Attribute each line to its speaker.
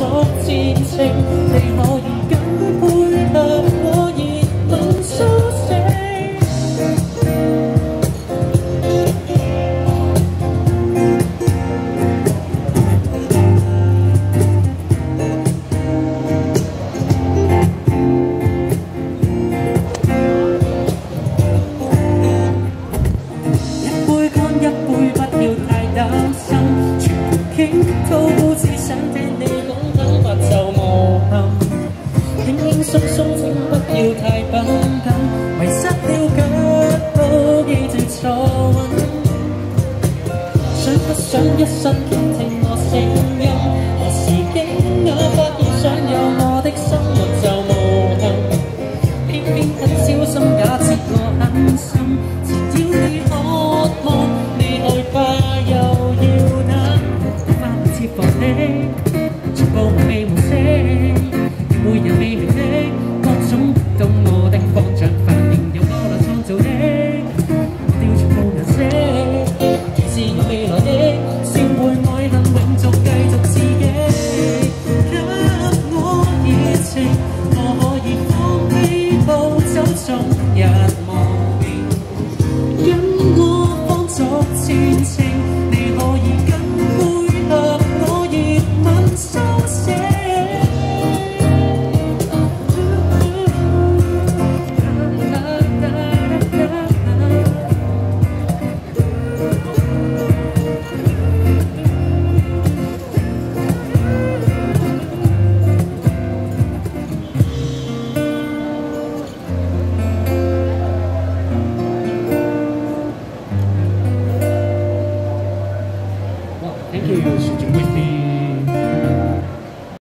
Speaker 1: 作戰情，你可以緊配合我熱吻蘇醒。一杯不要太擔心，全盤傾吐，只想聽你講坦白就無憾。輕輕鬆鬆請不要太繃緊，迷失了腳步記住坐穩。想不想一生傾聽我聲音？何時驚訝發現想有我？